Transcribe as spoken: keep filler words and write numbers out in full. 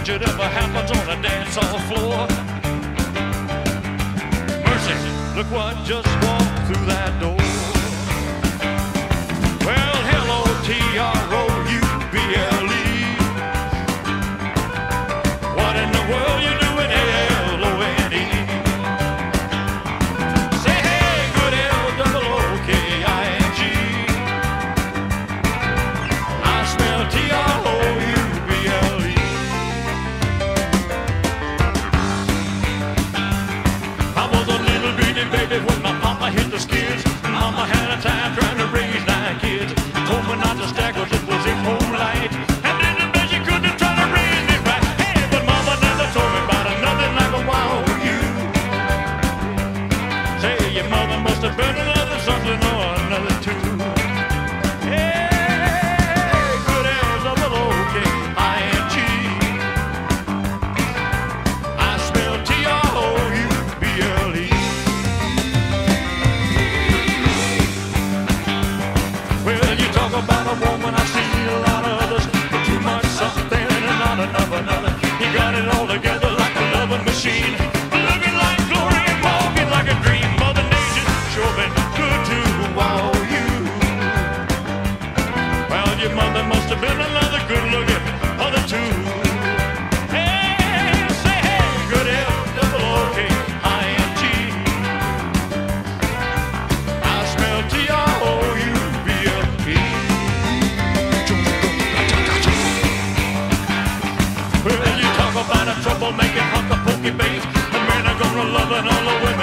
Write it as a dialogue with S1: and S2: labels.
S1: should ever happens on a dance hall floor. Mercy, look what just walked through that door. Well, hello, T R O U B L E. What in the world you doing, L O N E? Say hey, good L double O K I N G. I smell T R O U B L E. I was a little bitty baby when my papa hit the skids. Mama had a time trying to raise nine kids. Told me not to stack 'cause it was in moonlight. And then the bitch, she couldn't try to raise me right. Hey, but mama never told me about nothing like a wild you. Say your mother must have been another something or another too. Hey, good L double O K I N G. I smell T R O U B L E. Well, you talk about a woman, I see a lot of others, but too much something and not enough another. You got it all together like a loving machine, looking like glory and walking like a dream. Mother Nature sure been good to wow you. Well, your mother must have been another good-looking other two. Hey, say hey, good L double O K I N G. I smell T R O U B L E. Well, you talk about a trouble-making hunk of pokey bait. The men are gonna love it all the way